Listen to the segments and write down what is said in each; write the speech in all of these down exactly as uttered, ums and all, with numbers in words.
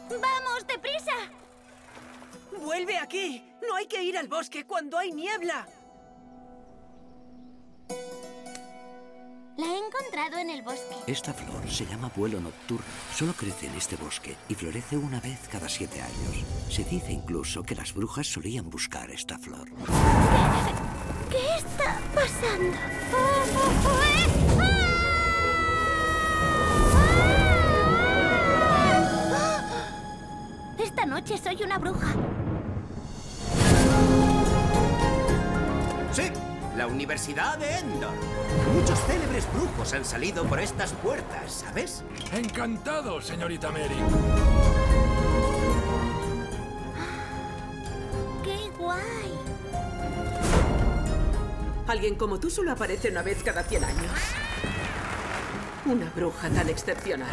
¡Vamos, deprisa! ¡Vuelve aquí! No hay que ir al bosque cuando hay niebla. La he encontrado en el bosque. Esta flor se llama vuelo nocturno. Solo crece en este bosque y florece una vez cada siete años. Se dice incluso que las brujas solían buscar esta flor. ¿Qué, ¿Qué está pasando? Esta noche soy una bruja. Sí, la Universidad de Endor. Muchos célebres brujos han salido por estas puertas, ¿sabes? Encantado, señorita Mary. ¡Qué guay! Alguien como tú solo aparece una vez cada cien años. Una bruja tan excepcional.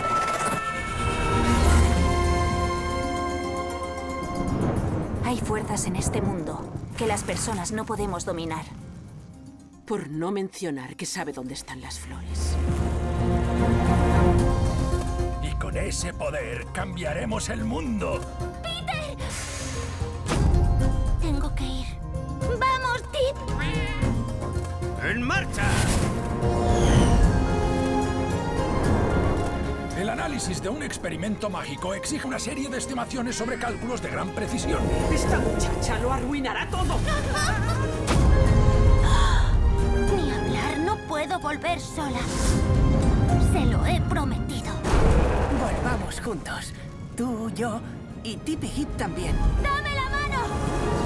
Hay fuerzas en este mundo que las personas no podemos dominar. Por no mencionar que sabe dónde están las flores. Y con ese poder cambiaremos el mundo. ¡Peter! Tengo que ir. ¡Vamos, Tip! ¡En marcha! El análisis de un experimento mágico exige una serie de estimaciones sobre cálculos de gran precisión. Esta muchacha lo arruinará todo. Ni hablar, no puedo volver sola. Se lo he prometido. Volvamos juntos. Tú, yo y Tip y Hip también. ¡Dame la mano!